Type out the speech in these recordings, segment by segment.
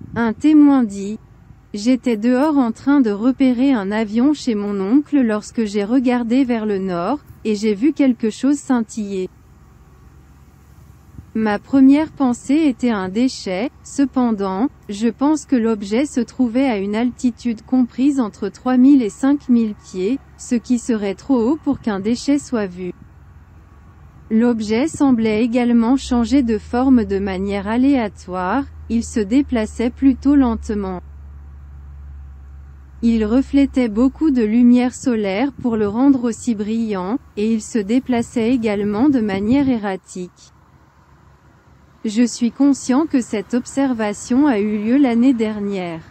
Un témoin dit: j'étais dehors en train de repérer un avion chez mon oncle lorsque j'ai regardé vers le nord, et j'ai vu quelque chose scintiller. Ma première pensée était un déchet, cependant, je pense que l'objet se trouvait à une altitude comprise entre 3000 et 5000 pieds, ce qui serait trop haut pour qu'un déchet soit vu. L'objet semblait également changer de forme de manière aléatoire, il se déplaçait plutôt lentement. Il reflétait beaucoup de lumière solaire pour le rendre aussi brillant, et il se déplaçait également de manière erratique. Je suis conscient que cette observation a eu lieu l'année dernière.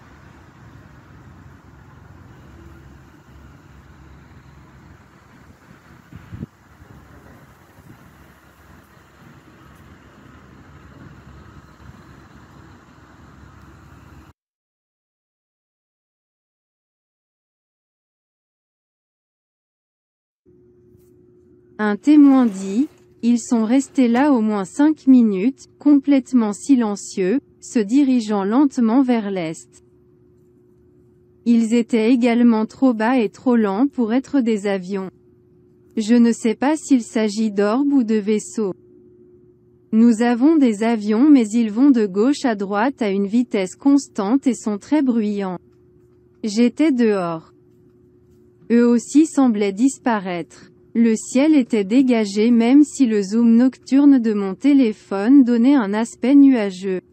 Un témoin dit: ils sont restés là au moins 5 minutes, complètement silencieux, se dirigeant lentement vers l'est. Ils étaient également trop bas et trop lents pour être des avions. Je ne sais pas s'il s'agit d'orbes ou de vaisseaux. Nous avons des avions mais ils vont de gauche à droite à une vitesse constante et sont très bruyants. J'étais dehors. Eux aussi semblaient disparaître. Le ciel était dégagé même si le zoom nocturne de mon téléphone donnait un aspect nuageux.